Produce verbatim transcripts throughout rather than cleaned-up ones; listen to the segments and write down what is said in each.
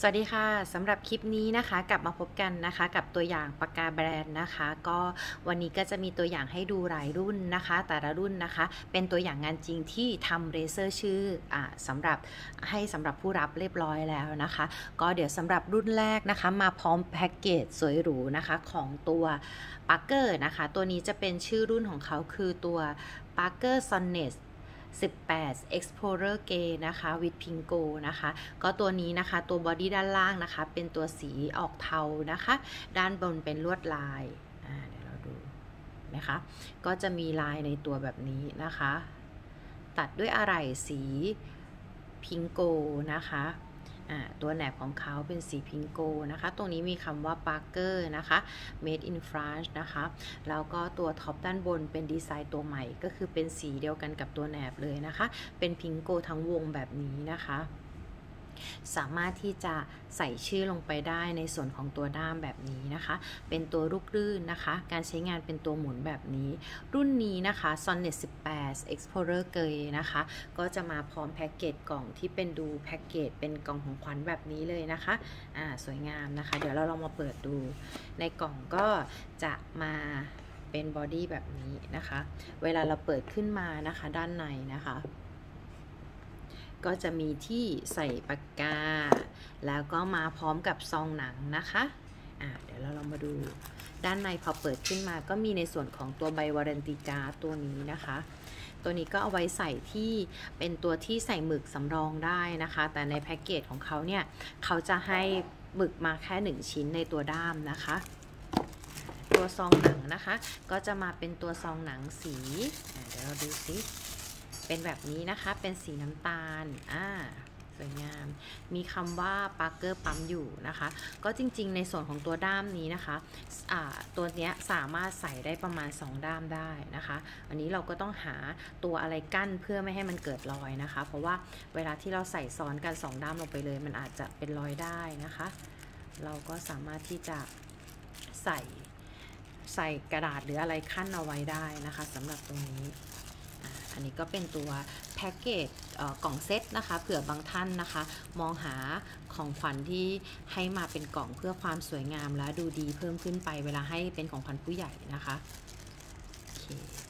สวัสดีค่ะสำหรับคลิปนี้นะคะกลับมาพบกันนะคะกับตัวอย่างปากกาแบรนด์นะคะก็วันนี้ก็จะมีตัวอย่างให้ดูหลายรุ่นนะคะแต่ละรุ่นนะคะเป็นตัวอย่างงานจริงที่ทำเรเซอร์ชื่ออ่าสำหรับให้สำหรับผู้รับเรียบร้อยแล้วนะคะก็เดี๋ยวสำหรับรุ่นแรกนะคะมาพร้อมแพ็กเกจสวยหรูนะคะของตัวปาร์เกอร์นะคะตัวนี้จะเป็นชื่อรุ่นของเขาคือตัว Parker Sonnetสิบแปด Explorer Grey นะคะ with Pinko นะคะก็ตัวนี้นะคะตัวบอดี้ด้านล่างนะคะเป็นตัวสีออกเทานะคะด้านบนเป็นลวดลายอ่าเดี๋ยวเราดูนะคะก็จะมีลายในตัวแบบนี้นะคะตัดด้วยอะไหล่สีพิงโกนะคะตัวแหนบของเขาเป็นสีพิงโกนะคะตรงนี้มีคำว่า Parker นะคะ Made in France นะคะแล้วก็ตัวท็อปด้านบนเป็นดีไซน์ตัวใหม่ก็คือเป็นสีเดียวกันกับตัวแหนบเลยนะคะเป็นพิงโกทั้งวงแบบนี้นะคะสามารถที่จะใส่ชื่อลงไปได้ในส่วนของตัวด้ามแบบนี้นะคะเป็นตัวลูกลื่นนะคะการใช้งานเป็นตัวหมุนแบบนี้รุ่นนี้นะคะ Sonnet สิบแปด Explorer Grey นะคะก็จะมาพร้อมแพ็กเกจกล่องที่เป็นดูแพ็กเกจเป็นกล่องของขวัญแบบนี้เลยนะคะอ่าสวยงามนะคะเดี๋ยวเราลองมาเปิดดูในกล่องก็จะมาเป็นบอดี้แบบนี้นะคะเวลาเราเปิดขึ้นมานะคะด้านในนะคะก็จะมีที่ใส่ปากกาแล้วก็มาพร้อมกับซองหนังนะคะอ่าเดี๋ยวเราลองมาดูด้านในพอเปิดขึ้นมาก็มีในส่วนของตัวใบวารันตีการ์ดตัวนี้นะคะตัวนี้ก็เอาไว้ใส่ที่เป็นตัวที่ใส่หมึกสำรองได้นะคะแต่ในแพ็กเกจของเขาเนี่ยเขาจะให้หมึกมาแค่หนึ่งชิ้นในตัวด้ามนะคะตัวซองหนังนะคะก็จะมาเป็นตัวซองหนังสีเดี๋ยวเราดูซิเป็นแบบนี้นะคะเป็นสีน้ำตาลอ่าสวยงามมีคำว่าปาร์เกอร์ปั๊มอยู่นะคะก็จริงๆในส่วนของตัวด้ามนี้นะคะอ่าตัวเนี้ยสามารถใส่ได้ประมาณสองด้ามได้นะคะอันนี้เราก็ต้องหาตัวอะไรกั้นเพื่อไม่ให้มันเกิดรอยนะคะเพราะว่าเวลาที่เราใส่ซ้อนกันสองด้ามลงไปเลยมันอาจจะเป็นรอยได้นะคะเราก็สามารถที่จะใส่ใส่กระดาษหรืออะไรขั้นเอาไว้ได้นะคะสำหรับตรงนี้อันนี้ก็เป็นตัวแพ็กเกจกล่องเซตนะคะเผื่อบางท่านนะคะมองหาของขวัญที่ให้มาเป็นกล่องเพื่อความสวยงามและดูดีเพิ่มขึ้นไปเวลาให้เป็นของขวัญผู้ใหญ่นะคะโอเค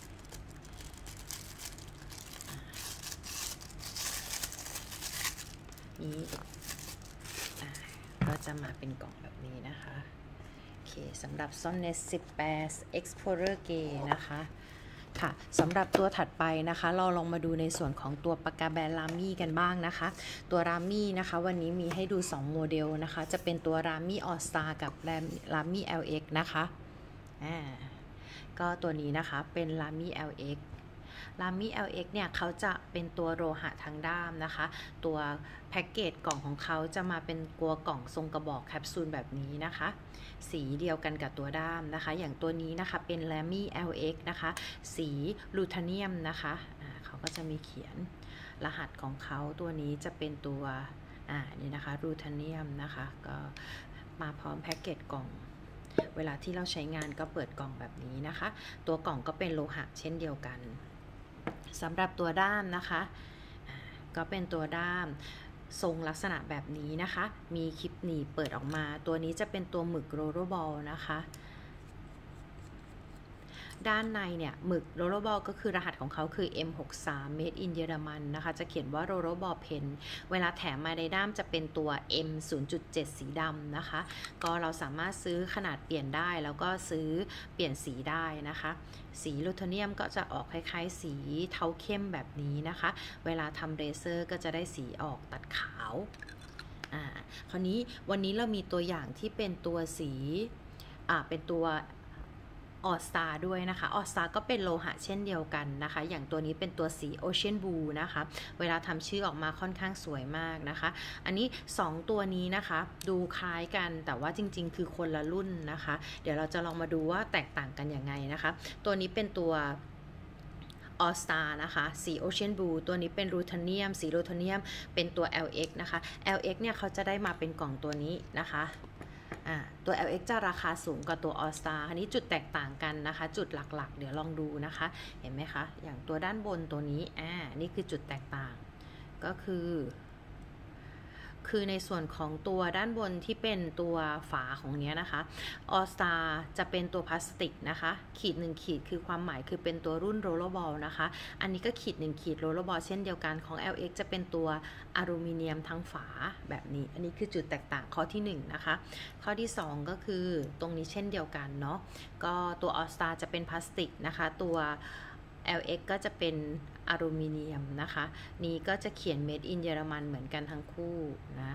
นี้ก็จะมาเป็นกล่องแบบนี้นะคะโอเคสำหรับ Sonnet สิบแปด Explorer Grey นะคะค่ะสำหรับตัวถัดไปนะคะเราลองมาดูในส่วนของตัวปากกาแบรนด์รามี่กันบ้างนะคะตัวรามี่นะคะวันนี้มีให้ดูสองโมเดลนะคะจะเป็นตัวรามี่ออสตากับรามี่ แอล เอ็กซ์ นะคะอ่าก็ตัวนี้นะคะเป็นรามี่ แอล เอ็กซ์รามี่ แอล เอ็กซ์ เนี่ยเขาจะเป็นตัวโลหะทั้งด้ามนะคะตัวแพ็กเกจกล่องของเขาจะมาเป็นตัวกล่องทรงกระบอกแคปซูลแบบนี้นะคะสีเดียวกันกับตัวด้ามนะคะอย่างตัวนี้นะคะเป็น Lamy แอล เอ็กซ์ นะคะสีลูทาเนียมนะคะะเขาก็จะมีเขียนรหัสของเขาตัวนี้จะเป็นตัวอ่านี่นะคะลูทาเนียมนะคะก็มาพร้อมแพ็กเกจกล่องเวลาที่เราใช้งานก็เปิดกล่องแบบนี้นะคะตัวกล่องก็เป็นโลหะเช่นเดียวกันสำหรับตัวด้ามนะคะก็เป็นตัวด้ามทรงลักษณะแบบนี้นะคะมีคลิปหนีบเปิดออกมาตัวนี้จะเป็นตัวหมึกโรลเลอร์บอลนะคะด้านในเนี่ยหมึกโรลเลอร์บอลก็คือรหัสของเขาคือ เอ็ม หกสิบสาม Made in เยอรมันนะคะจะเขียนว่าโรลเลอร์บอลเพนเวลาแถมมาในด้ามจะเป็นตัว เอ็ม ศูนย์จุดเจ็ด สีดำนะคะก็เราสามารถซื้อขนาดเปลี่ยนได้แล้วก็ซื้อเปลี่ยนสีได้นะคะสีลูทาเนียมก็จะออกคล้ายๆสีเทาเข้มแบบนี้นะคะเวลาทำเรเซอร์ก็จะได้สีออกตัดขาวอ่าคราวนี้วันนี้เรามีตัวอย่างที่เป็นตัวสีอ่าเป็นตัวออสตาด้วยนะคะออสตาก็เป็นโลหะเช่นเดียวกันนะคะอย่างตัวนี้เป็นตัวสีโอเชียนบลูนะคะเวลาทำชื่อออกมาค่อนข้างสวยมากนะคะอันนี้สองตัวนี้นะคะดูคล้ายกันแต่ว่าจริงๆคือคนละรุ่นนะคะเดี๋ยวเราจะลองมาดูว่าแตกต่างกันยังไงนะคะตัวนี้เป็นตัวออสตานะคะสีโอเชียนบลูตัวนี้เป็นรูทาเนียมสีรูทาเนียมเป็นตัว แอล เอ็กซ์ นะคะ แอล เอ็กซ์ เนี่ยเขาจะได้มาเป็นกล่องตัวนี้นะคะตัว แอล เอ็กซ์ จะราคาสูงกว่าตัว All Star อันนี้จุดแตกต่างกันนะคะจุดหลักๆเดี๋ยวลองดูนะคะเห็นไหมคะอย่างตัวด้านบนตัวนี้อ่านี่คือจุดแตกต่างก็คือคือในส่วนของตัวด้านบนที่เป็นตัวฝาของเนี้ยนะคะ All Star จะเป็นตัวพลาสติกนะคะขีดหนึ่งขีดคือความหมายคือเป็นตัวรุ่น Rollerball นะคะอันนี้ก็ขีดหนึ่งขีด Rollerball เช่นเดียวกันของ แอล เอ็กซ์ จะเป็นตัวอลูมิเนียมทั้งฝาแบบนี้อันนี้คือจุดแตกต่างข้อที่หนึ่งนะคะข้อที่สองก็คือตรงนี้เช่นเดียวกันเนาะก็ตัว All Star จะเป็นพลาสติกนะคะตัว แอล เอ็กซ์ ก็จะเป็นอลูมิเนียมนะคะนี้ก็จะเขียน Made in เยอรมันเหมือนกันทั้งคู่นะ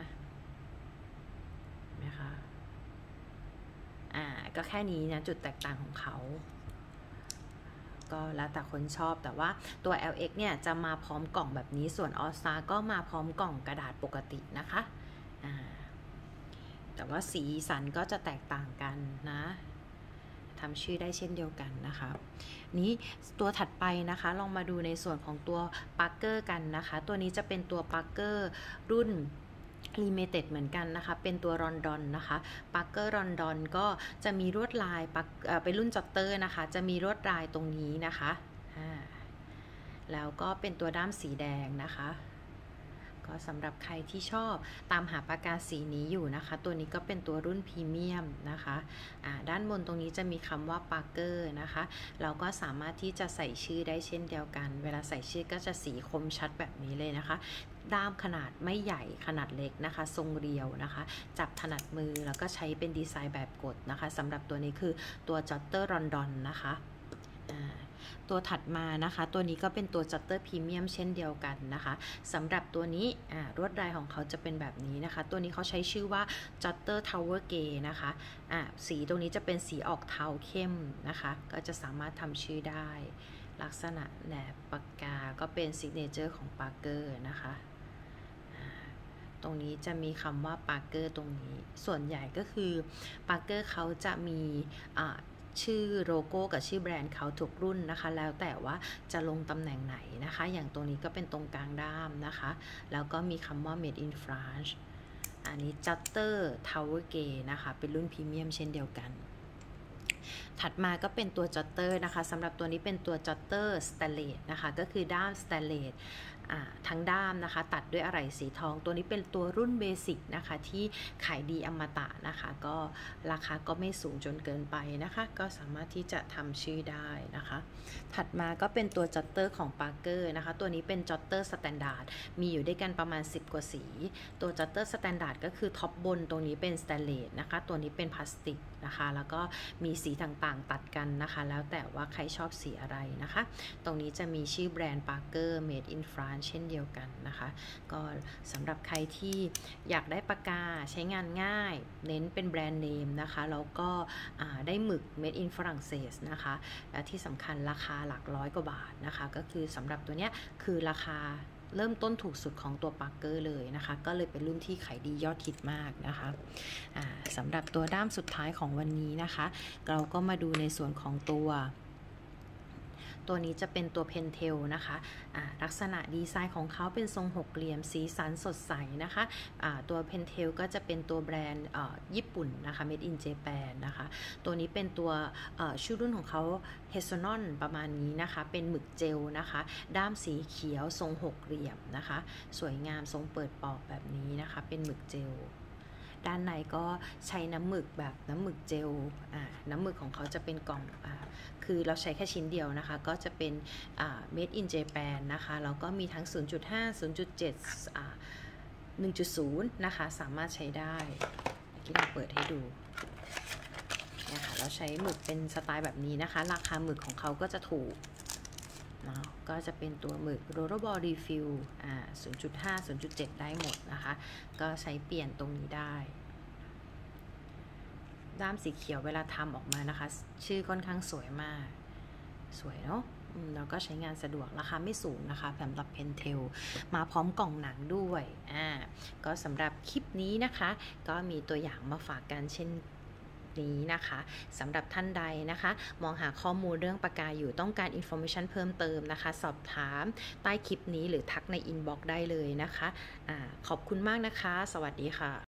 นะคะอ่าก็แค่นี้นะจุดแตกต่างของเขาก็แล้วแต่คนชอบแต่ว่าตัว แอล เอ็กซ์ เนี่ยจะมาพร้อมกล่องแบบนี้ส่วน All Star ก็มาพร้อมกล่องกระดาษปกตินะคะอ่าแต่ว่าสีสันก็จะแตกต่างกันนะทำชื่อได้เช่นเดียวกันนะคะนี้ตัวถัดไปนะคะลองมาดูในส่วนของตัวปาร์เกอร์กันนะคะตัวนี้จะเป็นตัวปาร์เกอร์รุ่นLimited เหมือนกันนะคะเป็นตัวรอนดอนนะคะปาร์เกอร์รอนดอนก็จะมีลวดลายปักเป็นรุ่นจ็อตเตอร์นะคะจะมีลวดลายตรงนี้นะคะแล้วก็เป็นตัวด้ามสีแดงนะคะก็สำหรับใครที่ชอบตามหาปากกาสีนี้อยู่นะคะตัวนี้ก็เป็นตัวรุ่นพรีเมียมนะคะด้านบนตรงนี้จะมีคำว่าปาร์เกอร์นะคะเราก็สามารถที่จะใส่ชื่อได้เช่นเดียวกันเวลาใส่ชื่อก็จะสีคมชัดแบบนี้เลยนะคะด้ามขนาดไม่ใหญ่ขนาดเล็กนะคะทรงเรียวนะคะจับถนัดมือแล้วก็ใช้เป็นดีไซน์แบบกดนะคะสำหรับตัวนี้คือตัวจ็อตเตอร์รอนดอนนะคะตัวถัดมานะคะตัวนี้ก็เป็นตัวจ็อตเตอร์พรีเมียมเช่นเดียวกันนะคะสำหรับตัวนี้รวดลายของเขาจะเป็นแบบนี้นะคะตัวนี้เขาใช้ชื่อว่าจ็อตเตอร์ทาวเวอร์เกย์นะคะะสีตรงนี้จะเป็นสีออกเทาเข้มนะคะก็จะสามารถทำชื่อได้ลักษณะแหนบปากกาก็เป็นซิกเนเจอร์ของปาร์เกอร์นะคะตรงนี้จะมีคำว่าปาร์เกอร์ตรงนี้ส่วนใหญ่ก็คือปาร์เกอร์เขาจะมีชื่อโลโก้กับชื่อแบรนด์เขาทุกรุ่นนะคะแล้วแต่ว่าจะลงตำแหน่งไหนนะคะอย่างตรงนี้ก็เป็นตรงกลางด้ามนะคะแล้วก็มีคำว่า Made in France อันนี้ Jutter Tower Gate นะคะเป็นรุ่นพรีเมียมเช่นเดียวกันถัดมาก็เป็นตัวจ็อตเตอร์นะคะสำหรับตัวนี้เป็นตัวจ็อตเตอร์สแตนเลสนะคะก็คือด้ามสแตนเลสทั้งด้ามนะคะตัดด้วยอะไหล่สีทองตัวนี้เป็นตัวรุ่นเบสิกนะคะที่ขายดีอมตะนะคะก็ราคาก็ไม่สูงจนเกินไปนะคะก็สามารถที่จะทำชื่อได้นะคะถัดมาก็เป็นตัวจ็อตเตอร์ของปาร์เกอร์นะคะตัวนี้เป็นจ็อตเตอร์สแตนดาร์ดมีอยู่ด้วยกันประมาณสิบกว่าสีตัวจ็อตเตอร์สแตนดาร์ดก็คือท็อปบนตรงนี้เป็นสแตนเลสนะคะตัวนี้เป็นพลาสติกนะคะแล้วก็มีสีต่างๆตัดกันนะคะแล้วแต่ว่าใครชอบสีอะไรนะคะตรงนี้จะมีชื่อแบรนด์ Parker Made in France เช่นเดียวกันนะคะก็สำหรับใครที่อยากได้ปากกาใช้งานง่ายเน้นเป็นแบรนด์เนมนะคะแล้วก็ได้หมึก Made in ฝรั่งเศสนะคะและที่สำคัญราคาหลักร้อยกว่าบาทนะคะก็คือสำหรับตัวเนี้ยคือราคาเริ่มต้นถูกสุดของตัวปาร์เกอร์เลยนะคะก็เลยเป็นรุ่นที่ขายดียอดฮิตมากนะคะสำหรับตัวด้ามสุดท้ายของวันนี้นะคะเราก็มาดูในส่วนของตัวตัวนี้จะเป็นตัวเพนเทลนะคะลักษณะดีไซน์ของเขาเป็นทรงหกเหลี่ยมสีสันสดใสนะคะตัวเพนเทลก็จะเป็นตัวแบรนด์ญี่ปุ่นนะคะ Made in Japan นะคะตัวนี้เป็นตัวชื่อรุ่นของเขาเฮสนอนประมาณนี้นะคะเป็นหมึกเจลนะคะด้ามสีเขียวทรงหกเหลี่ยมนะคะสวยงามทรงเปิดปอกแบบนี้นะคะเป็นหมึกเจลด้านในก็ใช้น้ำหมึกแบบน้ำหมึกเจลน้ำหมึกของเขาจะเป็นกล่องคือเราใช้แค่ชิ้นเดียวนะคะก็จะเป็น Made in Japan นะคะแล้วก็มีทั้ง ศูนย์จุดห้า ศูนย์จุดเจ็ด หนึ่งจุดศูนย์ นะคะสามารถใช้ได้ที่เราเปิดให้ดูนะคะเราใช้หมึกเป็นสไตล์แบบนี้นะคะราคาหมึกของเขาก็จะถูกเนาะก็จะเป็นตัวหมึก Rollerball Refill อ่า ศูนย์จุดห้า ศูนย์จุดเจ็ด ได้หมดนะคะก็ใช้เปลี่ยนตรงนี้ได้ด้ามสีเขียวเวลาทำออกมานะคะชื่อค่อนข้างสวยมากสวยเนาะแล้วก็ใช้งานสะดวกราคาไม่สูงนะคะสำหรับเพนเทลมาพร้อมกล่องหนังด้วยอ่าก็สำหรับคลิปนี้นะคะก็มีตัวอย่างมาฝากกันเช่นนี้นะคะสำหรับท่านใดนะคะมองหาข้อมูลเรื่องปากกาอยู่ต้องการ information เพิ่มเติมนะคะสอบถามใต้คลิปนี้หรือทักใน inbox ได้เลยนะคะอ่าขอบคุณมากนะคะสวัสดีค่ะ